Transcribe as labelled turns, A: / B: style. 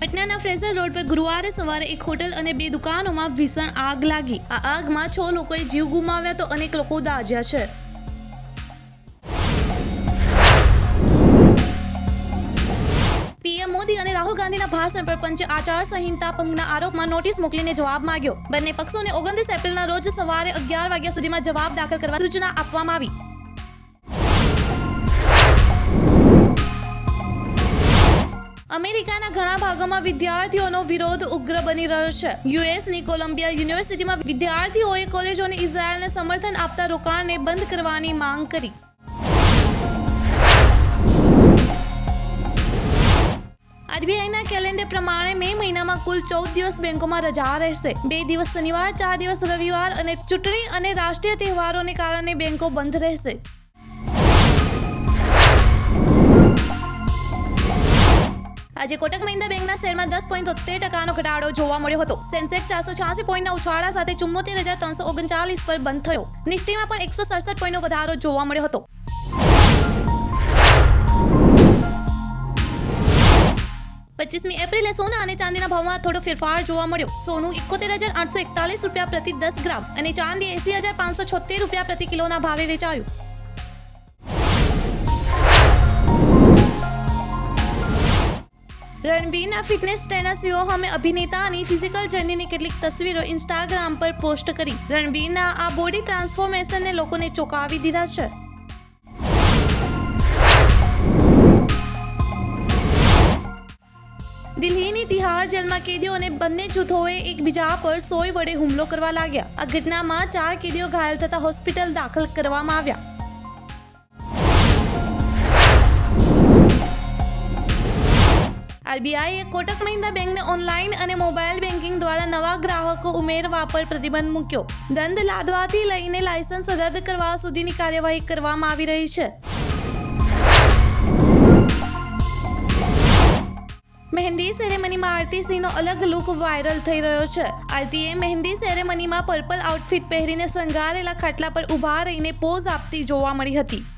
A: Patna Fraser road पर गुरुवारे सवारे एक होटल और 2 दुकानों में भीषण आग लगी। आ आग में 6 लोगोए जीव गुमाव्या तो अनेक लोग दाज्या छे। पीएम मोदी और राहुल गांधी भाषण पर पंचे आचार संहिता भंगना आरोप में नोटिस मोकलीने जवाब मांग्यो। बंने पक्षों ने 29 एप्रिल रोज सवारे 11 वाग्या सुधीमां जवाब दाखल करवा सूचना आपवामां आवी। अमेरिकाना घणा भागों विद्यार्थीओनो विरोध उग्र बनी रह्यो छे। यूएसनी कोलंबिया यूनिवर्सिटी में विद्यार्थीओए कॉलेजोने इजरायलने समर्थन आपता रोकाणने बंध करवानी मांग करी। आरबीआईना कैलेंडर प्रमाणे मे महीनामां कुल 14 दिवस बेंकोमां रजा रहेशे। 2 दिवस शनिवार, 4 दिवस रविवार अने चूंटणी अने राष्ट्रीय तहेवारोने कारणे बेंको बंध रहेशे। आज कोटक महिंद्रा बेंकना शेरमां 10.73% घटाडो जोवा मळ्यो हतो। सेंसेक्स 486 पॉइंटना उछाळा साथे 74,339 पर बंध थयो। निफ्टीमां पण 167 पॉइंटनो वधारो जोवा मळ्यो हतो। 25 एप्रिले सोना और चांदी भाव में थोड़ो फेरफार जोवा मळ्यो। सोनू 71,841 रुपया प्रति 10 ग्राम और चांदी 80,576 रुपया प्रति किलो भावे वेचायु। रणबीर फिटनेस ट्रेनर व्यूहों अभिनेता फिजिकल जर्नी ने केटलीक तस्वीरों इंस्टाग्राम पर पोस्ट करी। रणबीर आ बॉडी ट्रांसफॉर्मेशन ने लोकोने चौंकावी दीधा छे। दिल्हीनी तिहार जेल में कैदीओ ने बंने जूथोए एकबीजा पर सोय वडे हुमलो करवा लाग्या। आ घटना में 4 कैदीओ घायल थता होस्पिटल दाखल करवामां आव्या। आरबीआई कोटक महिंद्रा बैंक ने ऑनलाइन और मोबाइल बैंकिंग द्वारा नवा ग्राहकों उमेरवा पर प्रतिबंध मूक्यो। दंड लादवाथी लईने लायसन्स रद्द करवा सुधीनी कार्यवाही करवामां आवी रही छे। मेहंदी सेरेमनी में आरती सिंह अलग लुक वायरल थई रह्यो छे। आरतीए मेहंदी सेरेमनी में पर्पल आउटफिट पहेरीने शृंगारेला खाटला पर उभा रहीने पोज आपती जोवा मळी हती।